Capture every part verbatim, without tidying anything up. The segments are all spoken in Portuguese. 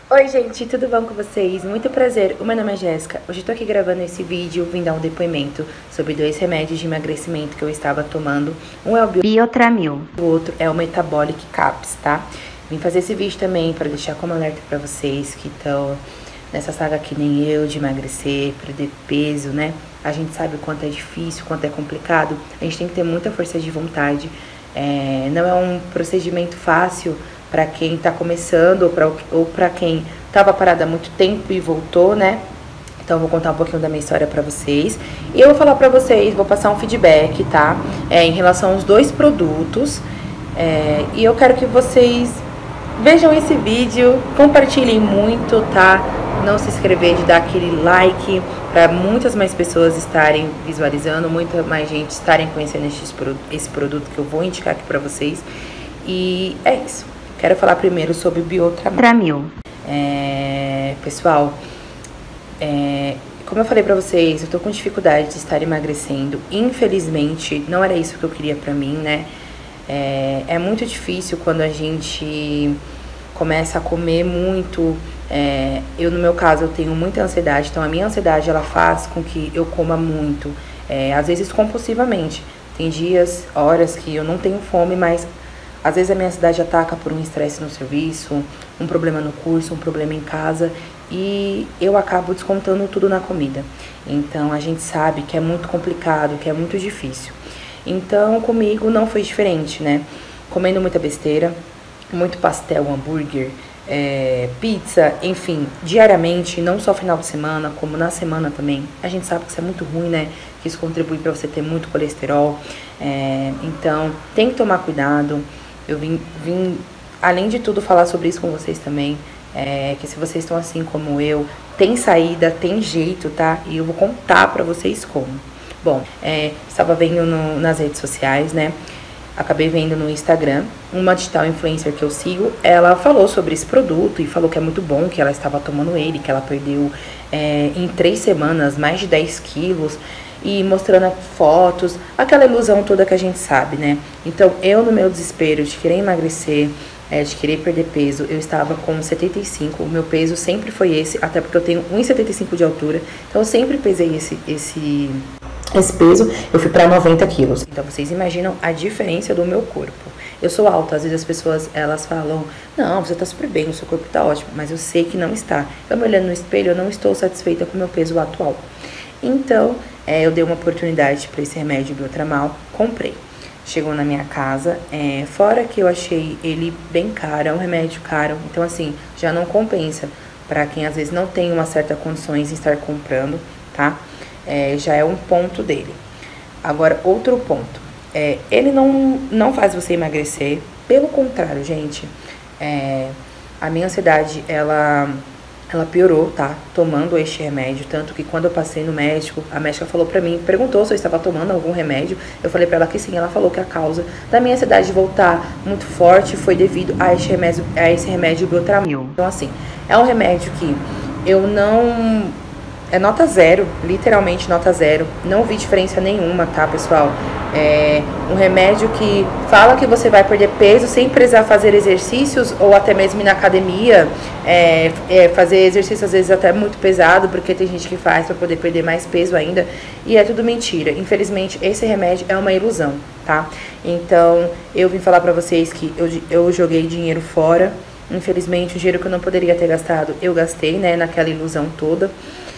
Oi gente, tudo bom com vocês? Muito prazer, o meu nome é Jéssica. Hoje eu tô aqui gravando esse vídeo, vim dar um depoimento sobre dois remédios de emagrecimento que eu estava tomando. Um é o Biotramil, o outro é o Metabolic Caps, tá? Vim fazer esse vídeo também para deixar como alerta para vocês que estão nessa saga que nem eu, de emagrecer, perder peso, né? A gente sabe o quanto é difícil, o quanto é complicado, a gente tem que ter muita força de vontade. É, não é um procedimento fácil para quem tá começando ou para ou para quem tava parado há muito tempo e voltou, né? Então eu vou contar um pouquinho da minha história para vocês. E eu vou falar para vocês, vou passar um feedback, tá? É, em relação aos dois produtos. É, e eu quero que vocês vejam esse vídeo, compartilhem muito, tá? Não se inscrever, de dar aquele like para muitas mais pessoas estarem visualizando, muita mais gente estarem conhecendo esse, esse produto que eu vou indicar aqui para vocês. E é isso. Quero falar primeiro sobre o Biotramil. É, pessoal, é, como eu falei pra vocês, eu tô com dificuldade de estar emagrecendo. Infelizmente, não era isso que eu queria pra mim, né? É, é muito difícil quando a gente começa a comer muito. É, eu, no meu caso, eu tenho muita ansiedade. Então, a minha ansiedade, ela faz com que eu coma muito. É, às vezes, compulsivamente. Tem dias, horas que eu não tenho fome, mas às vezes a minha ansiedade ataca por um estresse no serviço, um problema no curso, um problema em casa, e eu acabo descontando tudo na comida. Então a gente sabe que é muito complicado, que é muito difícil. Então comigo não foi diferente, né? Comendo muita besteira, muito pastel, hambúrguer, é, pizza, enfim, diariamente, não só final de semana, como na semana também. A gente sabe que isso é muito ruim, né? Que isso contribui para você ter muito colesterol. É, então tem que tomar cuidado. Eu vim, vim, além de tudo, falar sobre isso com vocês também, é, que se vocês estão assim como eu, tem saída, tem jeito, tá? E eu vou contar pra vocês como. Bom, é, estava vendo no, nas redes sociais, né? Acabei vendo no Instagram, uma digital influencer que eu sigo, ela falou sobre esse produto e falou que é muito bom, que ela estava tomando ele, que ela perdeu é, em três semanas mais de dez quilos, e mostrando fotos, aquela ilusão toda que a gente sabe, né? Então, eu no meu desespero de querer emagrecer, é, de querer perder peso, eu estava com setenta e cinco, o meu peso sempre foi esse, até porque eu tenho um e setenta e cinco de altura, então eu sempre pesei esse, esse, esse peso, eu fui para noventa quilos. Então, vocês imaginam a diferença do meu corpo. Eu sou alta, às vezes as pessoas, elas falam, não, você tá super bem, o seu corpo tá ótimo, mas eu sei que não está. Eu me olhando no espelho, eu não estou satisfeita com o meu peso atual. Então, é, eu dei uma oportunidade para esse remédio Biotramal, comprei. Chegou na minha casa, é, fora que eu achei ele bem caro, é um remédio caro, então assim, já não compensa para quem às vezes não tem uma certa condições em estar comprando, tá? É, já é um ponto dele. Agora, outro ponto, é, ele não, não faz você emagrecer, pelo contrário, gente, é, a minha ansiedade, ela... Ela piorou, tá? Tomando este remédio. Tanto que quando eu passei no médico, a médica falou pra mim, perguntou se eu estava tomando algum remédio. Eu falei pra ela que sim. Ela falou que a causa da minha ansiedade de voltar muito forte foi devido a este remédio, a esse remédio Biotramil. Então, assim, é um remédio que eu não... É nota zero, literalmente nota zero. Não vi diferença nenhuma, tá, pessoal? É um remédio que fala que você vai perder peso sem precisar fazer exercícios ou até mesmo ir na academia, é, é, fazer exercício às vezes até muito pesado, porque tem gente que faz para poder perder mais peso ainda, e é tudo mentira. Infelizmente, esse remédio é uma ilusão, tá? Então, eu vim falar pra vocês que eu, eu joguei dinheiro fora. Infelizmente, o dinheiro que eu não poderia ter gastado, eu gastei, né, naquela ilusão toda.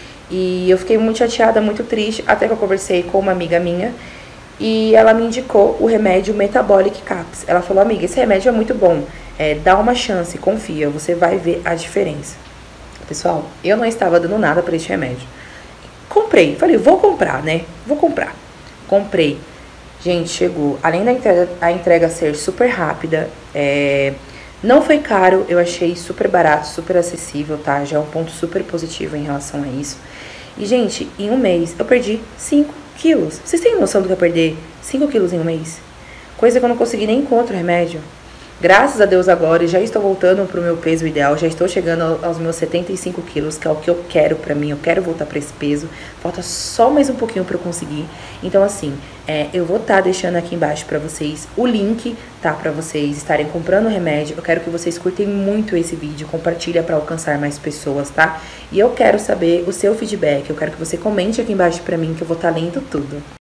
E eu fiquei muito chateada, muito triste, até que eu conversei com uma amiga minha e ela me indicou o remédio Metabolic Caps. Ela falou, amiga, esse remédio é muito bom, é, dá uma chance, confia, você vai ver a diferença. Pessoal, eu não estava dando nada para esse remédio. Comprei, falei, vou comprar, né? Vou comprar. Comprei. Gente, chegou. Além da entrega, a entrega ser super rápida, é... não foi caro, eu achei super barato, super acessível, tá? Já é um ponto super positivo em relação a isso. E, gente, em um mês eu perdi cinco quilos. Vocês têm noção do que é perder cinco quilos em um mês? Coisa que eu não consegui nem com outro remédio. Graças a Deus agora, eu já estou voltando pro meu peso ideal, já estou chegando aos meus setenta e cinco quilos, que é o que eu quero pra mim, eu quero voltar pra esse peso. Falta só mais um pouquinho pra eu conseguir. Então assim, é, eu vou estar tá deixando aqui embaixo pra vocês o link, tá? Pra vocês estarem comprando o remédio. Eu quero que vocês curtem muito esse vídeo, compartilha pra alcançar mais pessoas, tá? E eu quero saber o seu feedback, eu quero que você comente aqui embaixo pra mim, que eu vou estar tá lendo tudo.